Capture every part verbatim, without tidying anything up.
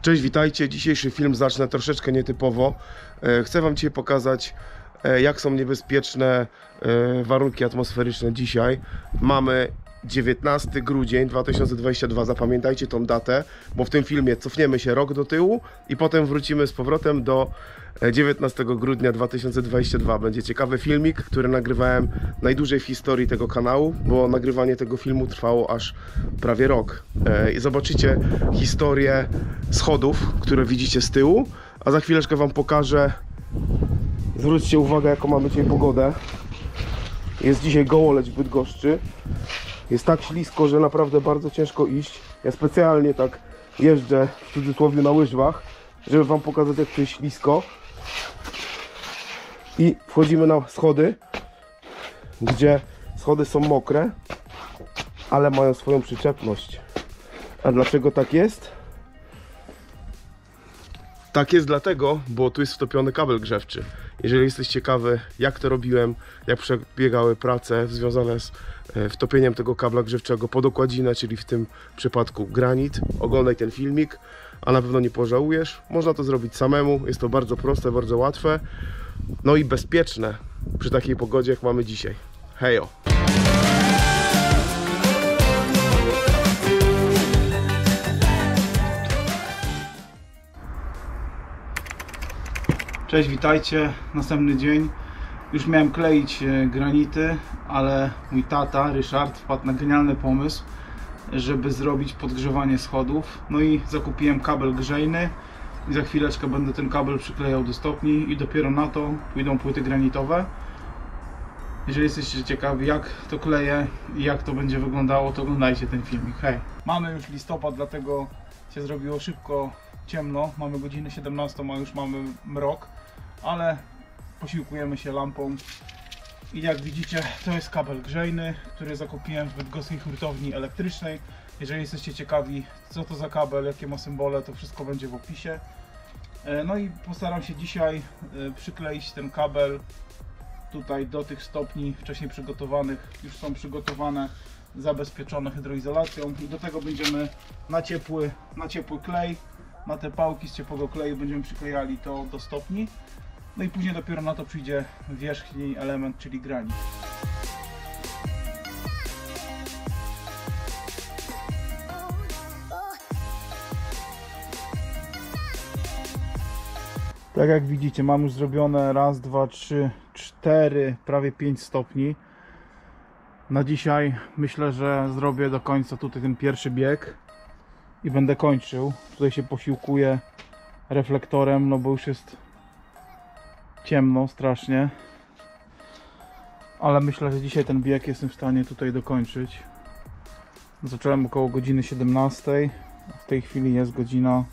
Cześć, witajcie. Dzisiejszy film zacznę troszeczkę nietypowo. Chcę Wam dzisiaj pokazać, jak są niebezpieczne warunki atmosferyczne dzisiaj. Mamy dziewiętnasty grudzień dwa tysiące dwudziesty drugi. Zapamiętajcie tą datę, bo w tym filmie cofniemy się rok do tyłu i potem wrócimy z powrotem do dziewiętnastego grudnia dwa tysiące dwudziestego drugiego. Będzie ciekawy filmik, który nagrywałem najdłużej w historii tego kanału, bo nagrywanie tego filmu trwało aż prawie rok. I zobaczycie historię schodów, które widzicie z tyłu, a za chwileczkę Wam pokażę. Zwróćcie uwagę, jaką mamy dzisiaj pogodę. Jest dzisiaj gołoleć w Bydgoszczy. Jest tak ślisko, że naprawdę bardzo ciężko iść. Ja specjalnie tak jeżdżę w cudzysłowie na łyżwach, żeby Wam pokazać, jak to jest ślisko. I wchodzimy na schody, gdzie schody są mokre, ale mają swoją przyczepność. A dlaczego tak jest? Tak jest dlatego, bo tu jest wtopiony kabel grzewczy. Jeżeli jesteś ciekawy, jak to robiłem, jak przebiegały prace związane z wtopieniem tego kabla grzewczego pod okładzinę, czyli w tym przypadku granit, oglądaj ten filmik, a na pewno nie pożałujesz. Można to zrobić samemu, jest to bardzo proste, bardzo łatwe, no i bezpieczne przy takiej pogodzie, jak mamy dzisiaj. Hejo! Cześć, witajcie. Następny dzień. Już miałem kleić granity, ale mój tata, Ryszard, wpadł na genialny pomysł, żeby zrobić podgrzewanie schodów. No i zakupiłem kabel grzejny i za chwileczkę będę ten kabel przyklejał do stopni i dopiero na to pójdą płyty granitowe. Jeżeli jesteście ciekawi, jak to kleję i jak to będzie wyglądało, to oglądajcie ten filmik. Hej! Mamy już listopad, dlatego się zrobiło szybko ciemno. Mamy godzinę siedemnastą, a już mamy mrok, ale posiłkujemy się lampą. I jak widzicie, to jest kabel grzejny, który zakupiłem w bydgoskiej hurtowni elektrycznej. Jeżeli jesteście ciekawi, co to za kabel, jakie ma symbole, to wszystko będzie w opisie. No i postaram się dzisiaj przykleić ten kabel tutaj do tych stopni wcześniej przygotowanych. Już są przygotowane, zabezpieczone hydroizolacją i do tego będziemy na ciepły, na ciepły klej, na te pałki z ciepłego kleju będziemy przyklejali to do stopni. No i później dopiero na to przyjdzie wierzchni element, czyli granit. Tak jak widzicie, mam już zrobione raz, dwa, trzy, cztery, prawie pięć stopni. Na dzisiaj myślę, że zrobię do końca tutaj ten pierwszy bieg i będę kończył. Tutaj się posiłkuję reflektorem, no bo już jest ciemno strasznie, ale myślę, że dzisiaj ten bieg jestem w stanie tutaj dokończyć. Zacząłem około godziny siedemnastej, w tej chwili jest godzina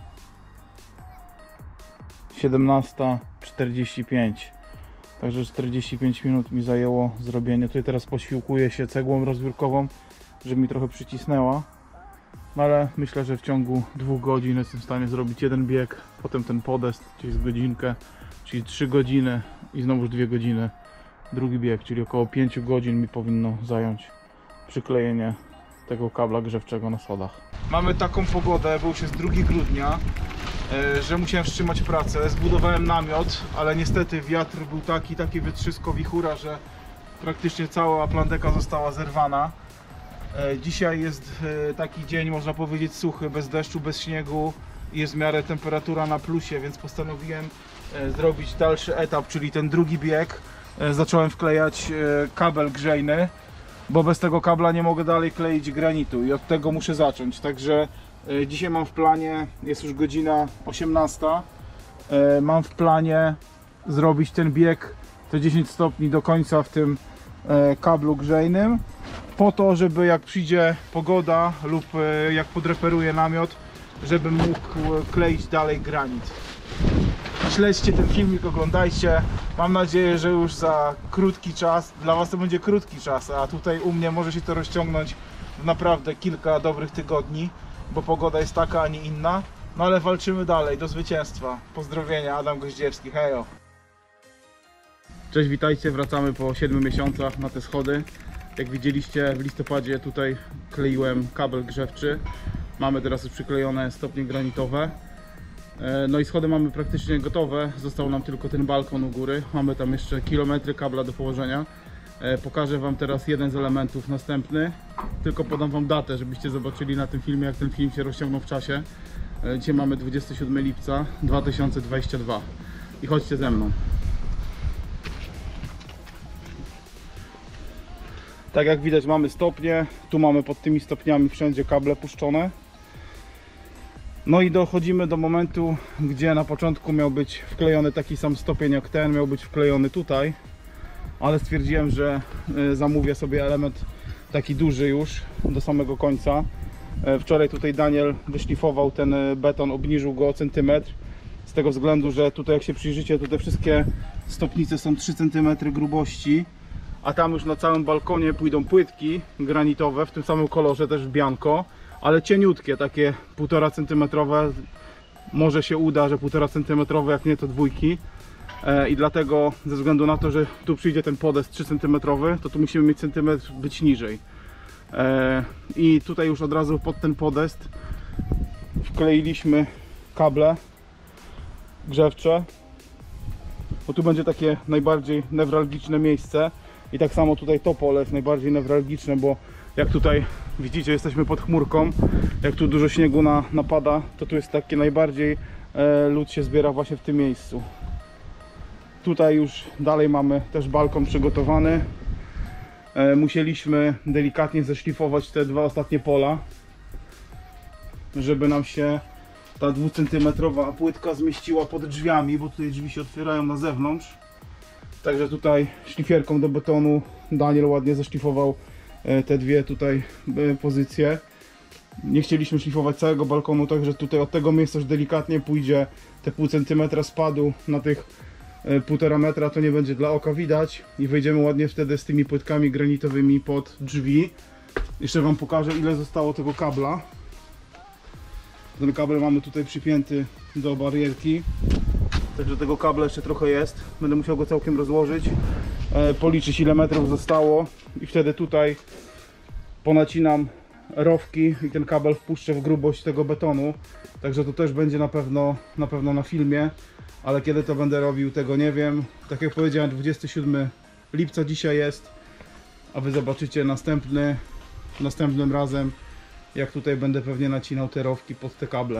siedemnasta czterdzieści pięć, także czterdzieści pięć minut mi zajęło zrobienie. Tutaj teraz posiłkuję się cegłą rozbiórkową, żeby mi trochę przycisnęła, no ale myślę, że w ciągu dwóch godzin jestem w stanie zrobić jeden bieg, potem ten podest, czyli z godzinkę, czyli trzy godziny i znowuż dwie godziny drugi bieg, czyli około pięć godzin mi powinno zająć przyklejenie tego kabla grzewczego na schodach. Mamy taką pogodę, bo już jest drugiego grudnia, że musiałem wstrzymać pracę. Zbudowałem namiot, ale niestety wiatr był taki, takie wietrzysko, wichura, że praktycznie cała planteka została zerwana. Dzisiaj jest taki dzień, można powiedzieć, suchy, bez deszczu, bez śniegu. Jest w miarę temperatura na plusie, więc postanowiłem zrobić dalszy etap, czyli ten drugi bieg. Zacząłem wklejać kabel grzejny, bo bez tego kabla nie mogę dalej kleić granitu i od tego muszę zacząć. Także dzisiaj mam w planie, jest już godzina osiemnasta, mam w planie zrobić ten bieg te dziesięć stopni do końca w tym kablu grzejnym, po to, żeby jak przyjdzie pogoda lub jak podreperuję namiot, żebym mógł kleić dalej granit. Śledźcie ten filmik, oglądajcie. Mam nadzieję, że już za krótki czas, dla Was to będzie krótki czas, a tutaj u mnie może się to rozciągnąć w naprawdę kilka dobrych tygodni, bo pogoda jest taka, a nie inna. No ale walczymy dalej, do zwycięstwa. Pozdrowienia, Adam Goździewski, hejo! Cześć, witajcie, wracamy po siedmiu miesiącach na te schody. Jak widzieliście, w listopadzie tutaj kleiłem kabel grzewczy. Mamy teraz już przyklejone stopnie granitowe. No i schody mamy praktycznie gotowe. Został nam tylko ten balkon u góry. Mamy tam jeszcze kilometry kabla do położenia. Pokażę Wam teraz jeden z elementów następny. Tylko podam Wam datę, żebyście zobaczyli na tym filmie, jak ten film się rozciągnął w czasie. Dzisiaj mamy dwudziestego siódmego lipca dwa tysiące dwudziestego drugiego. I chodźcie ze mną. Tak jak widać, mamy stopnie. Tu mamy pod tymi stopniami wszędzie kable puszczone. No i dochodzimy do momentu, gdzie na początku miał być wklejony taki sam stopień jak ten, miał być wklejony tutaj, ale stwierdziłem, że zamówię sobie element taki duży już do samego końca. Wczoraj tutaj Daniel wyszlifował ten beton, obniżył go o centymetr, z tego względu, że tutaj jak się przyjrzycie, to te wszystkie stopnice są trzy centymetry grubości, a tam już na całym balkonie pójdą płytki granitowe w tym samym kolorze, też w bianko, ale cieniutkie, takie półtora centymetrowe. Może się uda, że półtora centymetrowe, jak nie to dwójki. E, I dlatego, ze względu na to, że tu przyjdzie ten podest trzy centymetrowy, to tu musimy mieć centymetr być niżej. E, I tutaj już od razu pod ten podest wkleiliśmy kable grzewcze, bo tu będzie takie najbardziej newralgiczne miejsce. I tak samo tutaj to pole jest najbardziej newralgiczne, bo jak tutaj widzicie, jesteśmy pod chmurką. Jak tu dużo śniegu na, napada, to tu jest takie najbardziej e, lód się zbiera właśnie w tym miejscu. Tutaj już dalej mamy też balkon przygotowany. E, musieliśmy delikatnie zeszlifować te dwa ostatnie pola, żeby nam się ta dwucentymetrowa płytka zmieściła pod drzwiami, bo tutaj drzwi się otwierają na zewnątrz. Także tutaj szlifierką do betonu Daniel ładnie zeszlifował te dwie tutaj pozycje. Nie chcieliśmy szlifować całego balkonu, także tutaj od tego miejsca już delikatnie pójdzie te pół centymetra spadu na tych półtora metra, to nie będzie dla oka widać i wejdziemy ładnie wtedy z tymi płytkami granitowymi pod drzwi. Jeszcze Wam pokażę, ile zostało tego kabla. Ten kabel mamy tutaj przypięty do barierki, także tego kabla jeszcze trochę jest. Będę musiał go całkiem rozłożyć, policzyć, ile metrów zostało i wtedy tutaj ponacinam rowki i ten kabel wpuszczę w grubość tego betonu. Także to też będzie na pewno na pewno na filmie, ale kiedy to będę robił, tego nie wiem. Tak jak powiedziałem, dwudziestego siódmego lipca dzisiaj jest, a Wy zobaczycie następny, następnym razem, jak tutaj będę pewnie nacinał te rowki pod te kable.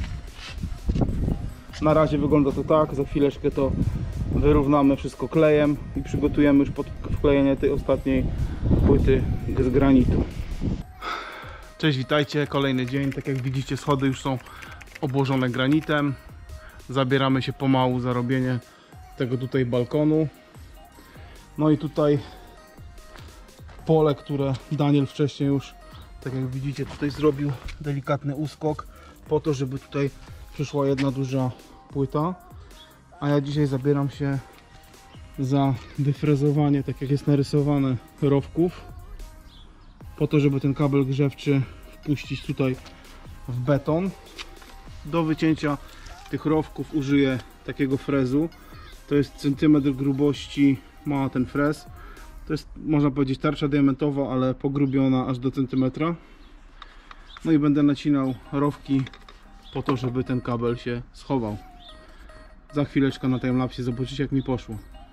Na razie wygląda to tak, za chwileczkę to wyrównamy wszystko klejem i przygotujemy już pod wklejenie tej ostatniej płyty z granitu. Cześć, witajcie, kolejny dzień. Tak jak widzicie, schody już są obłożone granitem. Zabieramy się pomału za robienie tego tutaj balkonu. No i tutaj pole, które Daniel wcześniej już, tak jak widzicie, tutaj zrobił delikatny uskok po to, żeby tutaj przyszła jedna duża płyta. A ja dzisiaj zabieram się za wyfrezowanie, tak jak jest narysowane, rowków, po to, żeby ten kabel grzewczy wpuścić tutaj w beton. Do wycięcia tych rowków użyję takiego frezu. To jest centymetr grubości, ma ten frez. To jest, można powiedzieć, tarcza diamentowa, ale pogrubiona aż do centymetra. No i będę nacinał rowki po to, żeby ten kabel się schował. Za chwileczkę na timelapsie zobaczycie, jak mi poszło.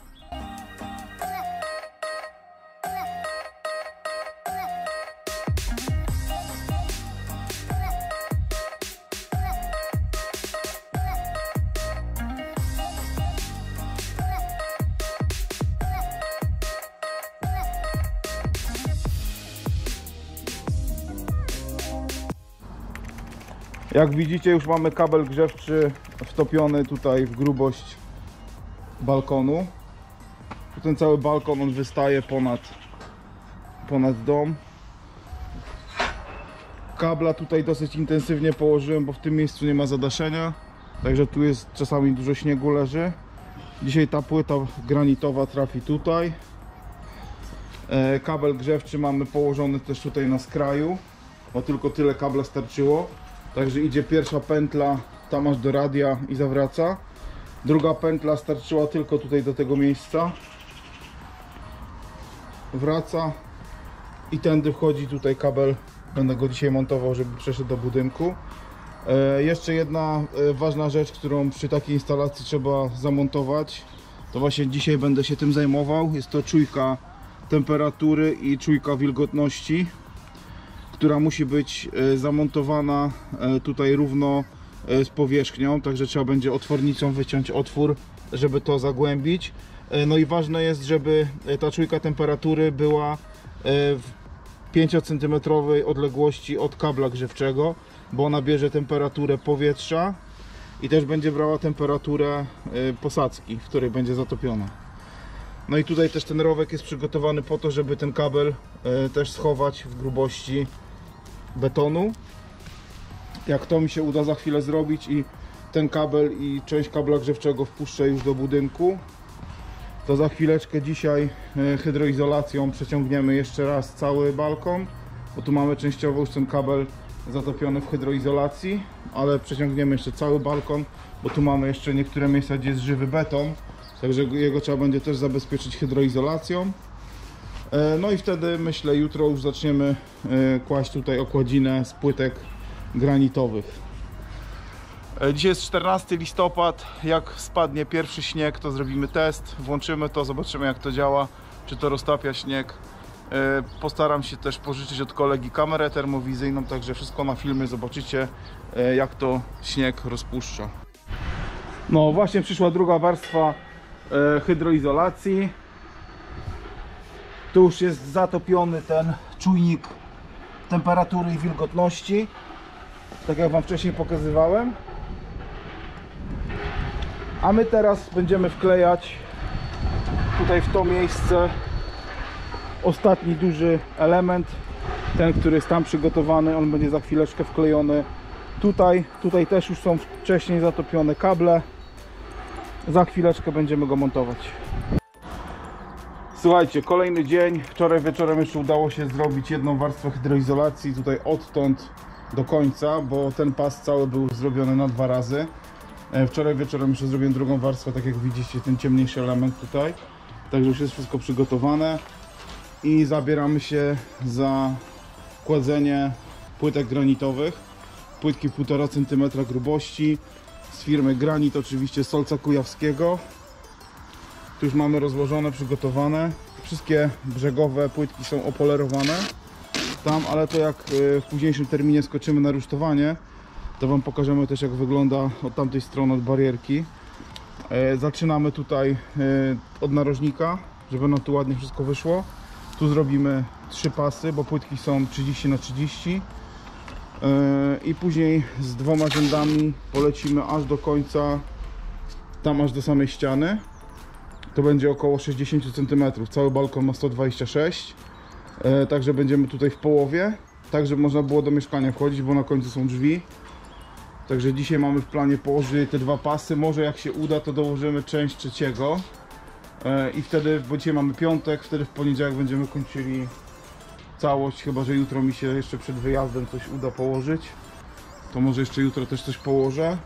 Jak widzicie, już mamy kabel grzewczy wtopiony tutaj w grubość balkonu. Ten cały balkon, on wystaje ponad, ponad dom. Kabla tutaj dosyć intensywnie położyłem, bo w tym miejscu nie ma zadaszenia. Także tu jest czasami dużo śniegu leży. Dzisiaj ta płyta granitowa trafi tutaj. Kabel grzewczy mamy położony też tutaj na skraju, bo tylko tyle kabla starczyło. Także idzie pierwsza pętla tam aż do radia i zawraca. Druga pętla starczyła tylko tutaj do tego miejsca. Wraca i tędy wchodzi tutaj kabel Będę go dzisiaj montował, żeby przeszedł do budynku. E, jeszcze jedna e, ważna rzecz, którą przy takiej instalacji trzeba zamontować, to właśnie dzisiaj będę się tym zajmował. Jest to czujka temperatury i czujka wilgotności, która musi być e, zamontowana e, tutaj równo e, z powierzchnią, także trzeba będzie otwornicą wyciąć otwór, żeby to zagłębić. E, no i ważne jest, żeby ta czujka temperatury była e, w pięciocentymetrowej odległości od kabla grzewczego, bo ona bierze temperaturę powietrza i też będzie brała temperaturę posadzki, w której będzie zatopiona. No i tutaj też ten rowek jest przygotowany po to, żeby ten kabel też schować w grubości betonu. Jak to mi się uda za chwilę zrobić i ten kabel i część kabla grzewczego wpuszczę już do budynku, to za chwileczkę dzisiaj hydroizolacją przeciągniemy jeszcze raz cały balkon, bo tu mamy częściowo już ten kabel zatopiony w hydroizolacji, ale przeciągniemy jeszcze cały balkon, bo tu mamy jeszcze niektóre miejsca, gdzie jest żywy beton, także jego trzeba będzie też zabezpieczyć hydroizolacją. No i wtedy, myślę, jutro już zaczniemy kłaść tutaj okładzinę z płytek granitowych. Dzisiaj jest czternasty listopad, jak spadnie pierwszy śnieg, to zrobimy test, włączymy to, zobaczymy jak to działa, czy to roztapia śnieg. Postaram się też pożyczyć od kolegi kamerę termowizyjną, także wszystko na filmie zobaczycie, jak to śnieg rozpuszcza. No właśnie przyszła druga warstwa hydroizolacji. Tu już jest zatopiony ten czujnik temperatury i wilgotności, tak jak wam wcześniej pokazywałem. A my teraz będziemy wklejać tutaj w to miejsce ostatni duży element, ten, który jest tam przygotowany, on będzie za chwileczkę wklejony tutaj. Tutaj też już są wcześniej zatopione kable. Za chwileczkę będziemy go montować. Słuchajcie, kolejny dzień. Wczoraj wieczorem jeszcze udało się zrobić jedną warstwę hydroizolacji tutaj odtąd do końca, bo ten pas cały był zrobiony na dwa razy. Wczoraj wieczorem jeszcze zrobiłem drugą warstwę, tak jak widzicie, ten ciemniejszy element tutaj. Także już jest wszystko przygotowane i zabieramy się za kładzenie płytek granitowych. Płytki półtora centymetra grubości z firmy Granit, oczywiście z Solca Kujawskiego. Tu już mamy rozłożone, przygotowane. Wszystkie brzegowe płytki są opolerowane tam, ale to jak w późniejszym terminie skoczymy na rusztowanie, to wam pokażemy też, jak wygląda od tamtej strony, od barierki. Zaczynamy tutaj od narożnika, żeby nam tu ładnie wszystko wyszło. Tu zrobimy trzy pasy, bo płytki są trzydzieści na trzydzieści. I później z dwoma rzędami polecimy aż do końca, tam aż do samej ściany. To będzie około sześćdziesiąt centymetrów. Cały balkon ma sto dwadzieścia sześć. Także będziemy tutaj w połowie, tak żeby można było do mieszkania wchodzić, bo na końcu są drzwi. Także dzisiaj mamy w planie położyć te dwa pasy. Może jak się uda, to dołożymy część trzeciego. I wtedy, bo dzisiaj mamy piątek, wtedy w poniedziałek będziemy kończyli całość. Chyba że jutro mi się jeszcze przed wyjazdem coś uda położyć, to może jeszcze jutro też coś położę.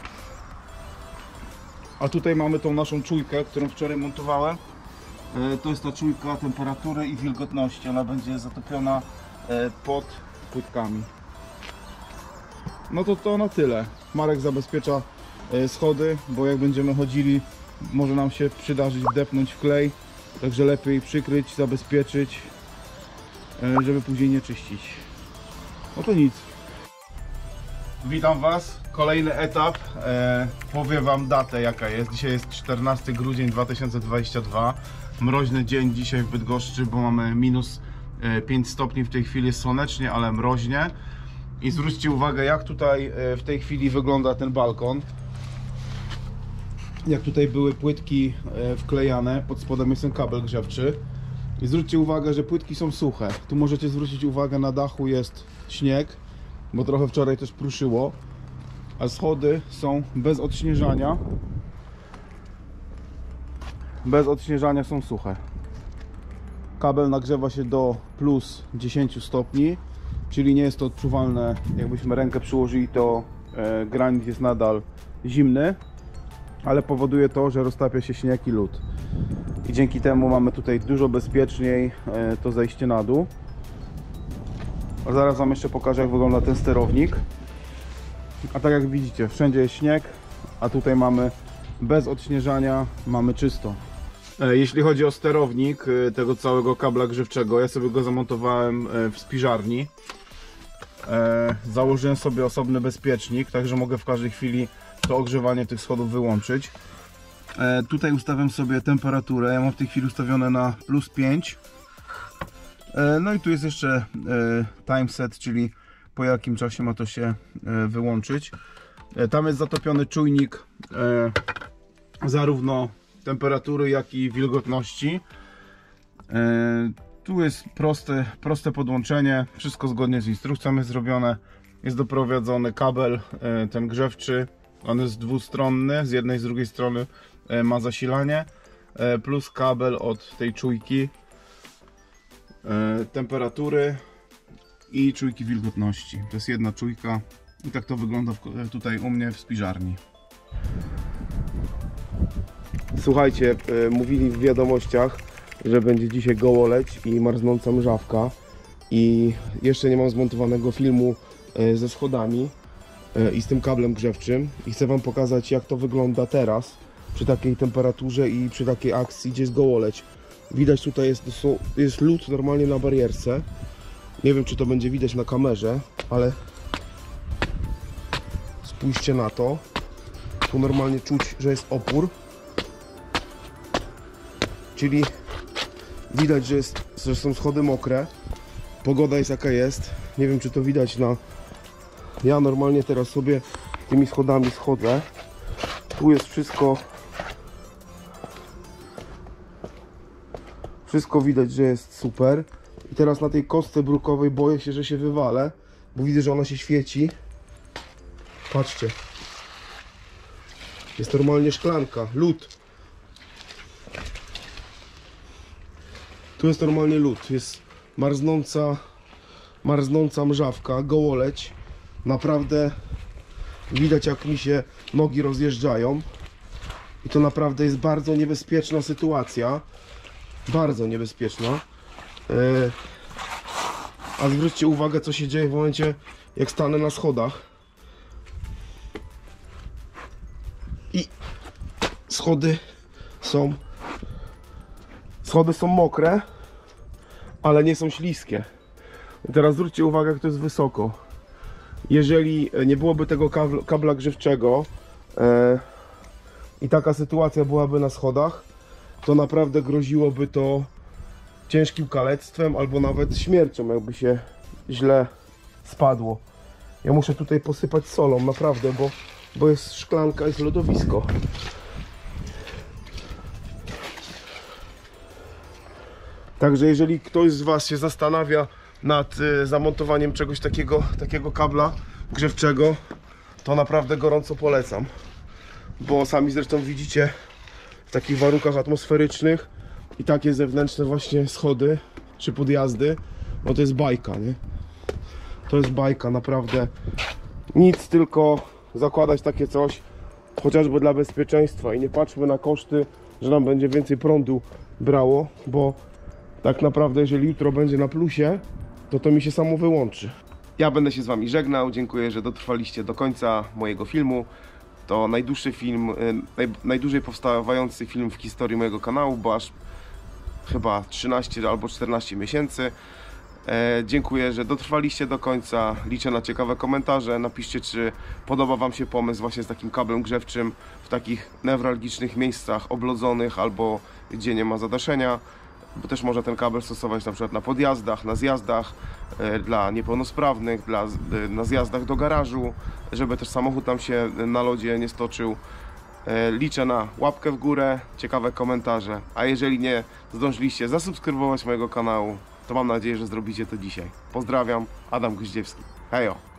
A tutaj mamy tą naszą czujkę, którą wczoraj montowałem. To jest ta czujka temperatury i wilgotności. Ona będzie zatopiona pod płytkami. No to to na tyle. Marek zabezpiecza schody, bo jak będziemy chodzili, może nam się przydarzyć wdepnąć w klej. Także lepiej przykryć, zabezpieczyć, żeby później nie czyścić. No to nic. Witam was. Kolejny etap. E, powiem wam datę, jaka jest. Dzisiaj jest czternasty grudzień dwa tysiące dwudziesty drugi. Mroźny dzień dzisiaj w Bydgoszczy, bo mamy minus pięć stopni. W tej chwili jest słonecznie, ale mroźnie. I zwróćcie uwagę, jak tutaj w tej chwili wygląda ten balkon. Jak tutaj były płytki wklejane, pod spodem jest ten kabel grzewczy. I zwróćcie uwagę, że płytki są suche. Tu możecie zwrócić uwagę, na dachu jest śnieg, bo trochę wczoraj też pruszyło. A schody są bez odśnieżania. Bez odśnieżania są suche. Kabel nagrzewa się do plus dziesięć stopni, czyli nie jest to odczuwalne. Jakbyśmy rękę przyłożyli, to e, granit jest nadal zimny, ale powoduje to, że roztapia się śnieg i lód. I dzięki temu mamy tutaj dużo bezpieczniej e, to zejście na dół. A zaraz wam jeszcze pokażę, jak wygląda ten sterownik. A tak jak widzicie, wszędzie jest śnieg, a tutaj mamy bez odśnieżania, mamy czysto. Jeśli chodzi o sterownik tego całego kabla grzewczego, ja sobie go zamontowałem w spiżarni. Założyłem sobie osobny bezpiecznik, także mogę w każdej chwili to ogrzewanie tych schodów wyłączyć. Tutaj ustawiam sobie temperaturę, ja mam w tej chwili ustawione na plus pięć. No i tu jest jeszcze timeset, czyli po jakim czasie ma to się wyłączyć. Tam jest zatopiony czujnik zarówno temperatury, jak i wilgotności. Tu jest proste, proste podłączenie, wszystko zgodnie z instrukcją jest zrobione. Jest doprowadzony kabel, ten grzewczy, on jest dwustronny, z jednej i z drugiej strony ma zasilanie, plus kabel od tej czujki temperatury i czujki wilgotności. To jest jedna czujka i tak to wygląda tutaj u mnie w spiżarni. Słuchajcie, mówili w wiadomościach, że będzie dzisiaj gołoleć i marznąca mrzawka i jeszcze nie mam zmontowanego filmu ze schodami i z tym kablem grzewczym i chcę wam pokazać, jak to wygląda teraz przy takiej temperaturze i przy takiej akcji, gdzie jest gołoleć. Widać, tutaj jest, jest lód normalnie na barierce. Nie wiem, czy to będzie widać na kamerze, ale spójrzcie na to. Tu normalnie czuć, że jest opór. Czyli widać, że, jest, że są schody mokre. Pogoda jest jaka jest. Nie wiem, czy to widać na... Ja normalnie teraz sobie tymi schodami schodzę. Tu jest wszystko... Wszystko widać, że jest super. I teraz na tej kostce brukowej boję się, że się wywalę, bo widzę, że ona się świeci. Patrzcie. Jest normalnie szklanka, lód. Tu jest normalnie lód. Jest marznąca, marznąca mrzawka, gołoleć. Naprawdę widać, jak mi się nogi rozjeżdżają. I to naprawdę jest bardzo niebezpieczna sytuacja. Bardzo niebezpieczna. Yy, a zwróćcie uwagę, co się dzieje w momencie, jak stanę na schodach. I schody są schody są mokre, ale nie są śliskie. I teraz zwróćcie uwagę, jak to jest wysoko. Jeżeli nie byłoby tego kabla, kabla grzewczego yy, i taka sytuacja byłaby na schodach, to naprawdę groziłoby to ciężkim kalectwem albo nawet śmiercią, jakby się źle spadło. Ja muszę tutaj posypać solą, naprawdę, bo, bo jest szklanka, jest lodowisko. Także jeżeli ktoś z was się zastanawia nad y, zamontowaniem czegoś takiego, takiego kabla grzewczego, to naprawdę gorąco polecam. Bo sami zresztą widzicie, w takich warunkach atmosferycznych i takie zewnętrzne właśnie schody czy podjazdy, no to jest bajka, nie? To jest bajka, naprawdę. Nic, tylko zakładać takie coś, chociażby dla bezpieczeństwa i nie patrzmy na koszty, że nam będzie więcej prądu brało, bo tak naprawdę jeżeli jutro będzie na plusie, to to mi się samo wyłączy. Ja będę się z wami żegnał, dziękuję, że dotrwaliście do końca mojego filmu. To najdłuższy film, naj, najdłużej powstawający film w historii mojego kanału, bo aż chyba trzynaście albo czternaście miesięcy. E, dziękuję, że dotrwaliście do końca. Liczę na ciekawe komentarze. Napiszcie, czy podoba wam się pomysł właśnie z takim kablem grzewczym w takich newralgicznych miejscach oblodzonych albo gdzie nie ma zadaszenia. Bo też można ten kabel stosować na przykład na podjazdach, na zjazdach e, dla niepełnosprawnych, dla, e, na zjazdach do garażu, żeby też samochód tam się na lodzie nie stoczył. E, liczę na łapkę w górę, ciekawe komentarze, a jeżeli nie zdążyliście zasubskrybować mojego kanału, to mam nadzieję, że zrobicie to dzisiaj. Pozdrawiam, Adam Goździewski. Hejo!